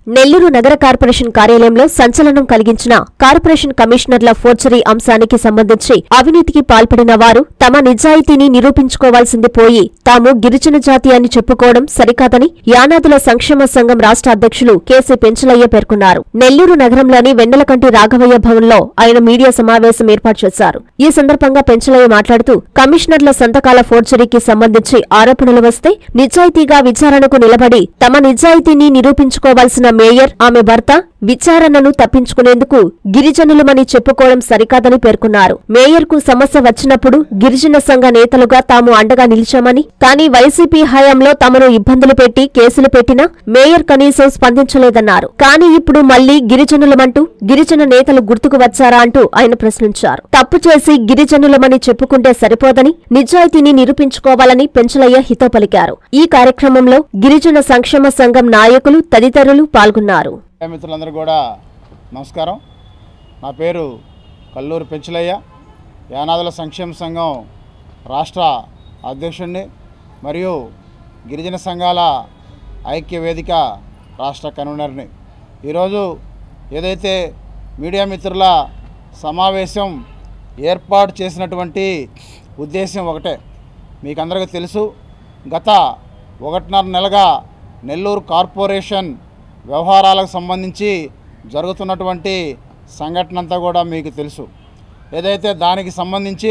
నెల్లూరు నగర కార్పొరేషన్ కార్యాలయంలో సంచలనం కలిగించిన కార్పొరేషన్ కమిషనర్ల ఫోర్జరీ అంశానికి సంబంధించి అవినీతికి పాల్పడిన వారు తమ నిజాయితీని నిరూపించుకోవాల్సింది పోయి తాము గిరిజన జాతి అని చెప్పుకోవడం సరికాదని యానాదుల సంక్షేమ సంఘం రాష్ట్ర అధ్యక్షులు కేసీ పెంచలయ్య పేర్కొన్నారు. నెల్లూరు నగరంలోని వెన్నెలకంటి రాఘవయ్య భవన్లో ఆయన మీడియా సమావేశం ఏర్పాటు చేశారు. ఈ సందర్భంగా పెంచలయ్య మాట్లాడుతూ కమిషనర్ల సంతకాల ఫోర్జరీకి సంబంధించి ఆరోపణలు వస్తే నిజాయితీగా విచారణకు నిలబడి తమ నిజాయితీని నిరూపించుకోవాల్సిన మేయర్, ఆమె భర్త విచారణను తప్పించుకునేందుకు గిరిజనులమని చెప్పుకోవడం సరికాదని పేర్కొన్నారు. మేయర్కు సమస్య వచ్చినప్పుడు గిరిజన సంఘ నేతలుగా తాము అండగా నిలిచామని, కానీ వైసీపీ హయాంలో తమను ఇబ్బందులు పెట్టి కేసులు పెట్టినా మేయర్ కనీసం స్పందించలేదన్నారు. కానీ ఇప్పుడు మళ్లీ గిరిజనులమంటూ గిరిజన నేతలు గుర్తుకు వచ్చారా అంటూ ఆయన ప్రశ్నించారు. తప్పు చేసి గిరిజనులమని చెప్పుకుంటే సరిపోదని నిజాయితీని నిరూపించుకోవాలని పెంచలయ్య హితో పలికారు. ఈ కార్యక్రమంలో గిరిజన సంక్షేమ సంఘం నాయకులు తదితరులు పాల్గొన్నారు. మిత్రులందరూ కూడా నమస్కారం. నా పేరు కల్లూరు పెంచలయ్య, యానాదుల సంక్షేమ సంఘం రాష్ట్ర అధ్యక్షుడిని మరియు గిరిజన సంఘాల ఐక్య వేదిక రాష్ట్ర కన్వీనర్ని. ఈరోజు ఏదైతే మీడియా మిత్రుల సమావేశం ఏర్పాటు చేసినటువంటి ఉద్దేశం ఒకటే. మీకు అందరికీ తెలుసు, గత 1.5 నెలగా నెల్లూరు కార్పొరేషన్ వ్యవహారాలకు సంబంధించి జరుగుతున్నటువంటి సంఘటన అంతా కూడా మీకు తెలుసు. ఏదైతే దానికి సంబంధించి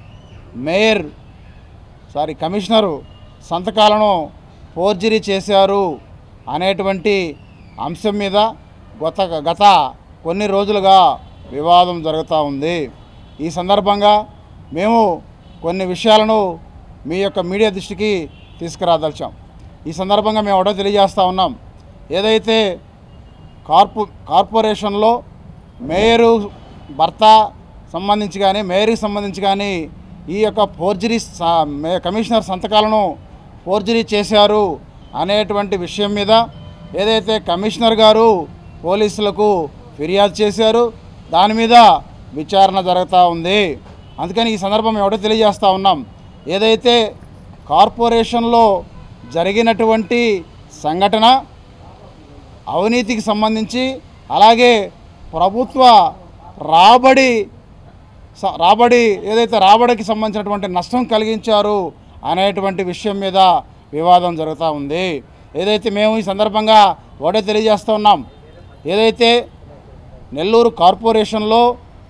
కమిషనరు సంతకాలను ఫోర్జరీ చేశారు అనేటువంటి అంశం మీద గత కొన్ని రోజులుగా వివాదం జరుగుతూ ఉంది. ఈ సందర్భంగా మేము కొన్ని విషయాలను మీ యొక్క మీడియా దృష్టికి తీసుకురాదలిచాం. ఈ సందర్భంగా మేము ఒకటో తెలియజేస్తూ ఉన్నాం. ఏదైతే కార్పొరేషన్లో మేయరు భర్త సంబంధించి కానీ మేయర్కి సంబంధించి కానీ ఈ యొక్క ఫోర్జరీ కమిషనర్ సంతకాలను ఫోర్జరీ చేశారు అనేటువంటి విషయం మీద ఏదైతే కమిషనర్ గారు పోలీసులకు ఫిర్యాదు చేశారు, దాని మీద విచారణ జరుగుతూ ఉంది. అందుకని ఈ సందర్భం ఎవడో తెలియజేస్తూ ఉన్నాం. ఏదైతే కార్పొరేషన్లో జరిగినటువంటి సంఘటన అవినీతికి సంబంధించి, అలాగే ప్రభుత్వ రాబడి ఏదైతే రాబడికి సంబంధించినటువంటి నష్టం కలిగించారు అనేటువంటి విషయం మీద వివాదం జరుగుతూ ఉంది. ఏదైతే మేము ఈ సందర్భంగా ఒకటే తెలియజేస్తూ ఉన్నాం. ఏదైతే నెల్లూరు కార్పొరేషన్లో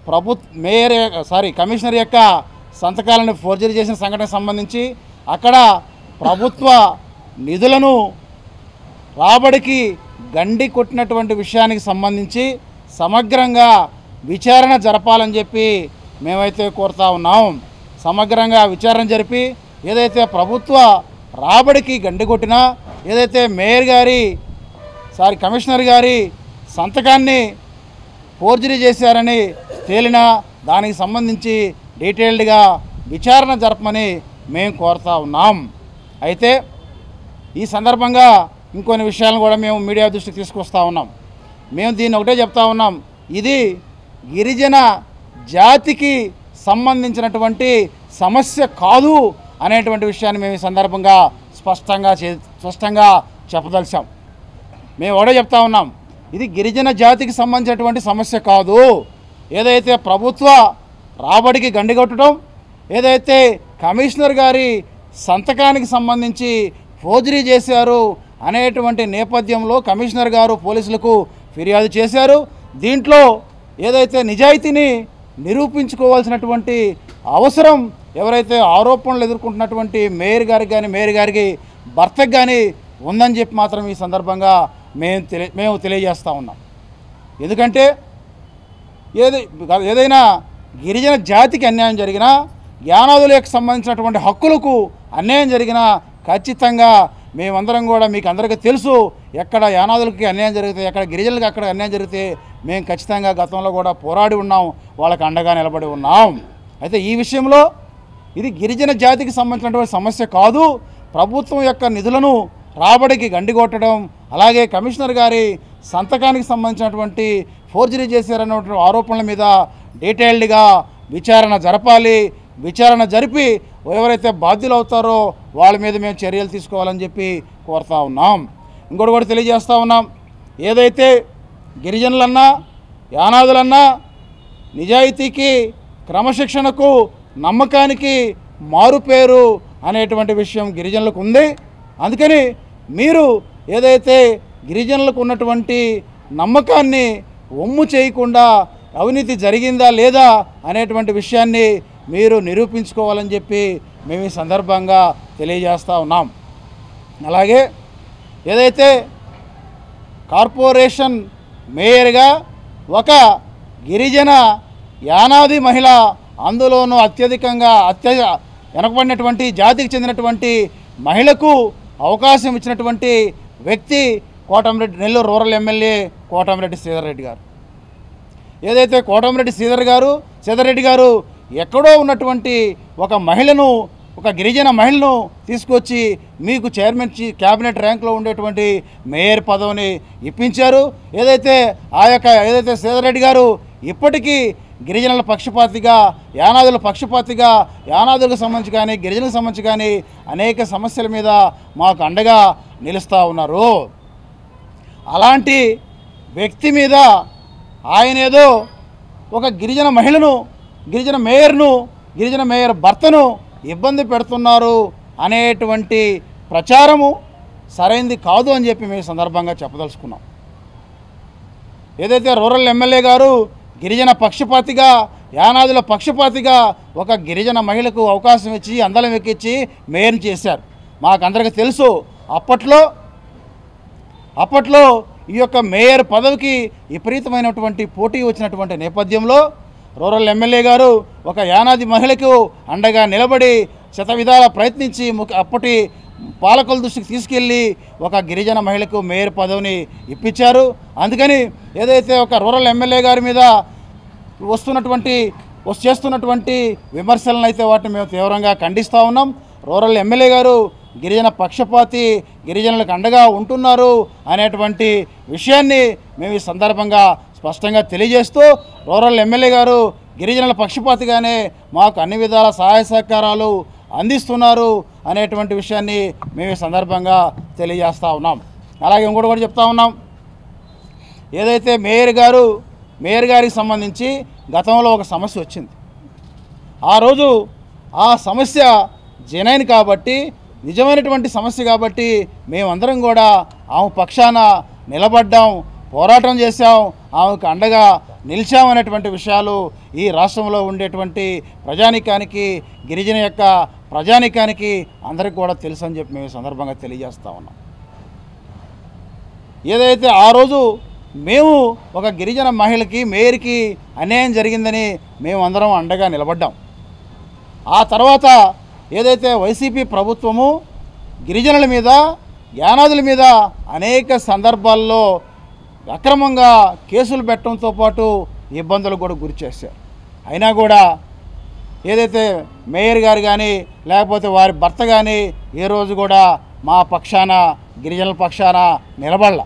కమిషనర్ యొక్క సంతకాలను ఫోర్జరీ చేసిన సంఘటనకు సంబంధించి అక్కడ ప్రభుత్వ నిధులను రాబడికి గండి కొట్టినటువంటి విషయానికి సంబంధించి సమగ్రంగా విచారణ జరపాలని చెప్పి మేమైతే కోరుతా ఉన్నాం. సమగ్రంగా విచారణ జరిపి ఏదైతే ప్రభుత్వ రాబడికి గండి కొట్టినా, ఏదైతే కమిషనర్ గారి సంతకాన్ని ఫోర్జరీ చేశారని తేలినా దానికి సంబంధించి డీటెయిల్డ్గా విచారణ జరపమని మేము కోరుతా ఉన్నాం. అయితే ఈ సందర్భంగా ఇంకొన్ని విషయాలను కూడా మేము మీడియా దృష్టికి తీసుకొస్తా ఉన్నాం. మేము దీన్ని ఒకటే చెప్తా ఉన్నాం, ఇది గిరిజన జాతికి సంబంధించినటువంటి సమస్య కాదు అనేటువంటి విషయాన్ని మేము ఈ సందర్భంగా స్పష్టంగా చెప్పదలిచాం. మేము ఒకటే చెప్తా ఉన్నాం, ఇది గిరిజన జాతికి సంబంధించినటువంటి సమస్య కాదు. ఏదైతే ప్రభుత్వ రాబడికి గండిగొట్టడం, ఏదైతే కమిషనర్ గారి సంతకానికి సంబంధించి ఫోర్జరీ చేశారు అనేటువంటి నేపథ్యంలో కమిషనర్ గారు పోలీసులకు ఫిర్యాదు చేశారు. దీంట్లో ఏదైతే నిజాయితీని నిరూపించుకోవాల్సినటువంటి అవసరం ఎవరైతే ఆరోపణలు ఎదుర్కొంటున్నటువంటి మేయర్ గారికి భర్తకు కానీ ఉందని చెప్పి మాత్రం ఈ సందర్భంగా మేము తెలియజేస్తూ ఉన్నాం. ఎందుకంటే ఏదైనా గిరిజన జాతికి అన్యాయం జరిగినా, యానాదులకు సంబంధించినటువంటి హక్కులకు అన్యాయం జరిగినా ఖచ్చితంగా మేమందరం కూడా మీకు అందరికీ తెలుసు, ఎక్కడ యానాదులకి అన్యాయం జరిగితే, ఎక్కడ గిరిజనులకి అక్కడ అన్యాయం జరిగితే మేము ఖచ్చితంగా గతంలో కూడా పోరాడి ఉన్నాం, వాళ్ళకి అండగా నిలబడి ఉన్నాం. అయితే ఈ విషయంలో ఇది గిరిజన జాతికి సంబంధించినటువంటి సమస్య కాదు. ప్రభుత్వం యొక్క నిధులను రాబడికి గండిగొట్టడం, అలాగే కమిషనర్ గారి సంతకానికి సంబంధించినటువంటి ఫోర్జరీ చేశారన్నటువంటి ఆరోపణల మీద డీటెయిల్డ్గా విచారణ జరపాలి. విచారణ జరిపి ఎవరైతే బాధ్యులు అవుతారో వాళ్ళ మీద మేము చర్యలు తీసుకోవాలని చెప్పి కోరుతా ఉన్నాం. ఇంకోటి కూడా తెలియజేస్తూ ఉన్నాం. ఏదైతే గిరిజనులన్నా యానాదులన్నా నిజాయితీకి క్రమశిక్షణకు నమ్మకానికి మారుపేరు అనేటువంటి విషయం గిరిజనులకు ఉంది. అందుకని మీరు ఏదైతే గిరిజనులకు ఉన్నటువంటి నమ్మకాన్ని ఒమ్ము చేయకుండా అవినీతి జరిగిందా లేదా అనేటువంటి విషయాన్ని మీరు నిరూపించుకోవాలని చెప్పి మేము ఈ సందర్భంగా తెలియజేస్తూ ఉన్నాం. అలాగే ఏదైతే కార్పొరేషన్ మేయర్గా ఒక గిరిజన యానాది మహిళ, అందులోనూ అత్యధికంగా వెనకబడినటువంటి జాతికి చెందినటువంటి మహిళకు అవకాశం ఇచ్చినటువంటి వ్యక్తి కోటమిరెడ్డి, నెల్లూరు రూరల్ ఎమ్మెల్యే కోటమిరెడ్డి శ్రీధర్ రెడ్డి గారు. ఏదైతే కోటమిరెడ్డి శ్రీధర్ రెడ్డి గారు ఎక్కడో ఉన్నటువంటి ఒక మహిళను, ఒక గిరిజన మహిళను తీసుకొచ్చి మీకు చైర్మన్ క్యాబినెట్ ర్యాంక్లో ఉండేటువంటి మేయర్ పదవిని ఇప్పించారు. ఏదైతే శ్రీధర్ రెడ్డి గారు ఇప్పటికీ గిరిజనుల పక్షపాతిగా, యానాదుల పక్షపాతిగా, యానాదులకు సంబంధించి కానీ గిరిజనులకు సంబంధించి కానీ అనేక సమస్యల మీద మాకు అండగా నిలుస్తూ ఉన్నారు. అలాంటి వ్యక్తి మీద ఆయన ఏదో ఒక గిరిజన మహిళను, గిరిజన మేయర్ భర్తను ఇబ్బంది పెడుతున్నారు అనేటువంటి ప్రచారము సరైంది కాదు అని చెప్పి మేము సందర్భంగా చెప్పదలుచుకున్నాం. ఏదైతే రూరల్ ఎమ్మెల్యే గారు గిరిజన పక్షపాతిగా, యానాదుల పక్షపాతిగా ఒక గిరిజన మహిళకు అవకాశం ఇచ్చి అందలం ఎక్కించి మేయర్ని చేశారు. మాకందరికీ తెలుసు అప్పట్లో ఈ యొక్క మేయర్ పదవికి విపరీతమైనటువంటి పోటీ వచ్చినటువంటి నేపథ్యంలో రూరల్ ఎమ్మెల్యే గారు ఒక యానాది మహిళకు అండగా నిలబడి శతవిధాల ప్రయత్నించి అప్పటి పాలకుల దృష్టికి తీసుకెళ్ళి ఒక గిరిజన మహిళకు మేయర్ పదవిని ఇప్పించారు. అందుకని ఏదైతే ఒక రూరల్ ఎమ్మెల్యే గారి మీద చేస్తున్నటువంటి విమర్శలను అయితే వాటిని మేము తీవ్రంగా ఖండిస్తూ ఉన్నాం. రూరల్ ఎమ్మెల్యే గారు గిరిజన పక్షపాతి, గిరిజనులకు అండగా ఉంటున్నారు అనేటువంటి విషయాన్ని మేము ఈ సందర్భంగా స్పష్టంగా తెలియజేస్తూ, రూరల్ ఎమ్మెల్యే గారు గిరిజనుల పక్షపాతిగానే మాకు అన్ని విధాల సహాయ సహకారాలు అందిస్తున్నారు అనేటువంటి విషయాన్ని మేము ఈ సందర్భంగా తెలియజేస్తూ ఉన్నాం. అలాగే ఇంకోటి కూడా చెప్తా ఉన్నాం. ఏదైతే మేయర్ గారికి సంబంధించి గతంలో ఒక సమస్య వచ్చింది. ఆ రోజు ఆ సమస్య జెన్యూన్ కాబట్టి, నిజమైనటువంటి సమస్య కాబట్టి మేమందరం కూడా ఆమె పక్షాన నిలబడ్డాం, పోరాటం చేశాం, ఆమెకు అండగా నిలిచామనేటువంటి విషయాలు ఈ రాష్ట్రంలో ఉండేటువంటి ప్రజానీకానికి, గిరిజన యొక్క ప్రజానీకానికి అందరికీ కూడా తెలుసు అని చెప్పి మేము ఈ సందర్భంగా తెలియజేస్తూ ఉన్నాం. ఏదైతే ఆ రోజు మేము ఒక గిరిజన మహిళకి, మేయర్కి అన్యాయం జరిగిందని మేము అందరం అండగా నిలబడ్డాం. ఆ తర్వాత ఏదైతే వైసీపీ ప్రభుత్వము గిరిజనుల మీద, యానాదుల మీద అనేక సందర్భాల్లో అక్రమంగా కేసులు పెట్టడంతో పాటు ఇబ్బందులకు కూడా గురి చేశారు. అయినా కూడా ఏదైతే మేయర్ గారు కానీ లేకపోతే వారి భర్త కానీ ఏ రోజు కూడా మా పక్షాన, గిరిజనుల పక్షాన నిలబడలా.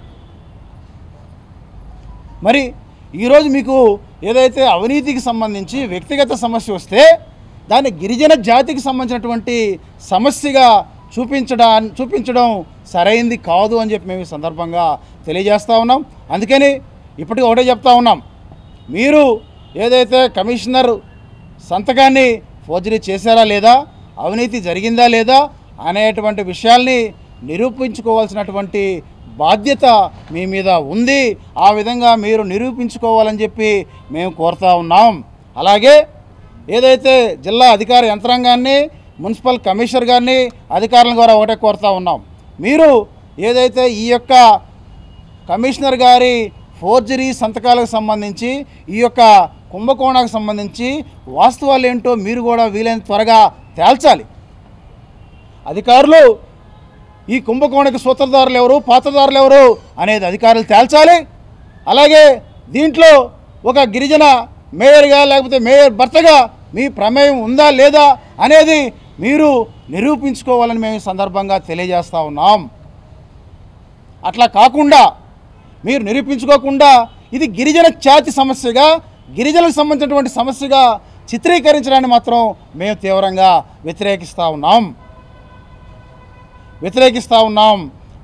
మరి ఈరోజు మీకు ఏదైతే అవినీతికి సంబంధించి వ్యక్తిగత సమస్య వస్తే దాన్ని గిరిజన జాతికి సంబంధించినటువంటి సమస్యగా చూపించడం సరైంది కాదు అని చెప్పి మేము ఈ సందర్భంగా తెలియజేస్తూ ఉన్నాం. అందుకని ఇప్పటికీ ఒకటే చెప్తా ఉన్నాం, మీరు ఏదైతే కమిషనర్ సంతకాన్ని ఫోర్జరీ చేశారా లేదా, అవినీతి జరిగిందా లేదా అనేటువంటి విషయాల్ని నిరూపించుకోవాల్సినటువంటి బాధ్యత మీ మీద ఉంది. ఆ విధంగా మీరు నిరూపించుకోవాలని చెప్పి మేము కోరుతూ ఉన్నాం. అలాగే ఏదైతే జిల్లా అధికార యంత్రాంగాన్ని, మున్సిపల్ కమిషనర్ గారిని, అధికారుల ద్వారా ఒకటే కోరుతూ ఉన్నాం, మీరు ఏదైతే ఈ యొక్క కమిషనర్ గారి ఫోర్జరీ సంతకాలకు సంబంధించి, ఈ యొక్క కుంభకోణాలకు సంబంధించి వాస్తవాలు ఏంటో మీరు కూడా వీలైన త్వరగా తేల్చాలి. అధికారులు ఈ కుంభకోణకి సూత్రధారులు ఎవరు, పాత్రధారులు ఎవరు అనేది అధికారులు తేల్చాలి. అలాగే దీంట్లో ఒక గిరిజన మేయర్గా లేకపోతే మేయర్ భర్తగా మీ ప్రమేయం ఉందా లేదా అనేది మీరు నిరూపించుకోవాలని మేము ఈ సందర్భంగా తెలియజేస్తూ ఉన్నాం. అట్లా కాకుండా మీరు నిరూపించుకోకుండా ఇది గిరిజన జాతి సమస్యగా, గిరిజనులకు సంబంధించినటువంటి సమస్యగా చిత్రీకరించడాన్ని మాత్రం మేము తీవ్రంగా వ్యతిరేకిస్తూ ఉన్నాం.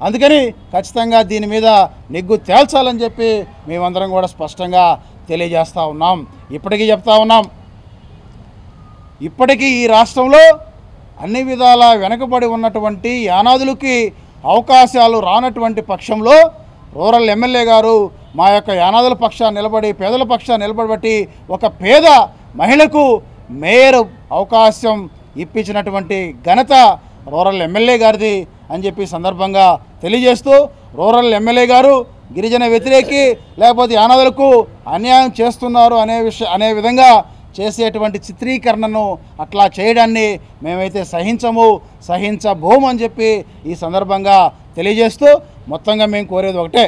అందుకని ఖచ్చితంగా దీని మీద నిగ్గు తేల్చాలని చెప్పి మేమందరం కూడా స్పష్టంగా తెలియజేస్తూ ఉన్నాం. ఇప్పటికీ చెప్తా ఉన్నాం, ఇప్పటికీ ఈ రాష్ట్రంలో అన్ని విధాలా వెనకబడి ఉన్నటువంటి యానాదులకి అవకాశాలు రానటువంటి పక్షంలో రూరల్ ఎమ్మెల్యే గారు మా యొక్క యానాదుల పక్షాన్ని నిలబడి, పేదల పక్షాన్ని నిలబడి ఒక పేద మహిళకు మేయర్ అవకాశం ఇప్పించినటువంటి ఘనత రూరల్ ఎమ్మెల్యే గారిది అని చెప్పి సందర్భంగా తెలియజేస్తూ, రూరల్ ఎమ్మెల్యే గారు గిరిజన వ్యతిరేకి లేకపోతే యానాదులకు అన్యాయం చేస్తున్నారు అనే విధంగా చేసేటువంటి చిత్రీకరణను అట్లా చేయడాన్ని మేమైతే సహించబోము అని చెప్పి ఈ సందర్భంగా తెలియజేస్తూ, మొత్తంగా మేము కోరేది ఒకటే,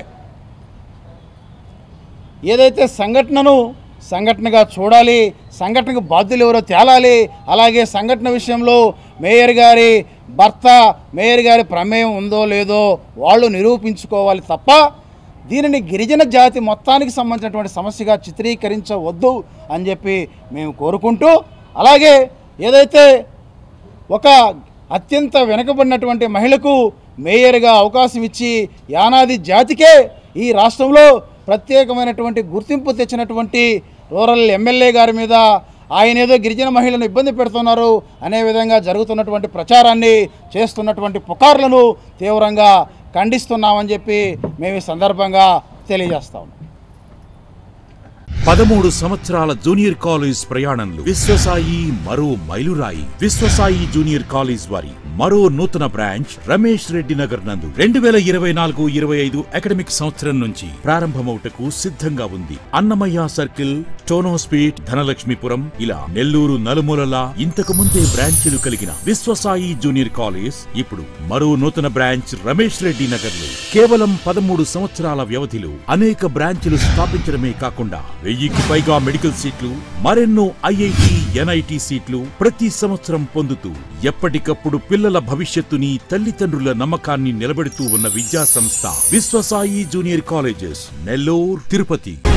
ఏదైతే సంఘటనగా చూడాలి, సంఘటనకు బాధ్యులు ఎవరో తేలాలి. అలాగే సంఘటన విషయంలో మేయర్ గారి భర్త, మేయర్ గారి ప్రమేయం ఉందో లేదో వాళ్ళు నిరూపించుకోవాలి తప్ప దీనిని గిరిజన జాతి మొత్తానికి సంబంధించినటువంటి సమస్యగా చిత్రీకరించవద్దు అని చెప్పి మేము కోరుకుంటూ, అలాగే ఏదైతే ఒక అత్యంత వెనుకబడినటువంటి మహిళకు మేయర్గా అవకాశం ఇచ్చి యానాది జాతికే ఈ రాష్ట్రంలో ప్రత్యేకమైనటువంటి గుర్తింపు తెచ్చినటువంటి రూరల్ ఎమ్మెల్యే గారి మీద ఆయన ఏదో గిరిజన మహిళలను ఇబ్బంది పెడుతున్నారు అనే విధంగా జరుగుతున్నటువంటి ప్రచారాన్ని, చేస్తున్నటువంటి పుకార్లను తీవ్రంగా ఖండిస్తున్నామని చెప్పి మేము ఈ సందర్భంగా తెలియజేస్తాం. 13 సంవత్సరాల జూనియర్ కాలేజ్ ప్రయాణంలో విశ్వసాయి మరో మైలురాయి. విశ్వసాయి జూనియర్ కాలేజ్ వారి మరో నూతన బ్రాంచ్ రమేష్ రెడ్డి నగర్ నందు 2024-25 అకాడమిక్ సంవత్సరం నుంచి ప్రారంభమవుటకు సిద్ధంగా ఉంది. అన్నమయ్య సర్కిల్, టోనోస్పీట్, ధనలక్ష్మీపురం ఇలా నెల్లూరు నలుమూలలా ఇంతకు ముందే బ్రాంచీలు కలిగిన విశ్వసాయి జూనియర్ కాలేజ్ ఇప్పుడు మరో నూతన బ్రాంచ్ రమేష్ రెడ్డి నగర్ లో కేవలం 13 సంవత్సరాల వ్యవధిలో అనేక బ్రాంచీలు స్థాపించడమే కాకుండా 1000కి పైగా మెడికల్ సీట్లు, మరెన్నో ఐఐటి, ఎన్ఐటి సీట్లు ప్రతి సంవత్సరం పొందుతూ ఎప్పటికప్పుడు పిల్లల భవిష్యత్తుని, తల్లిదండ్రుల నమ్మకాన్ని నిలబెడుతూ ఉన్న విద్యా సంస్థ విశ్వసాయి జూనియర్ కాలేజెస్, నెల్లూరు, తిరుపతి.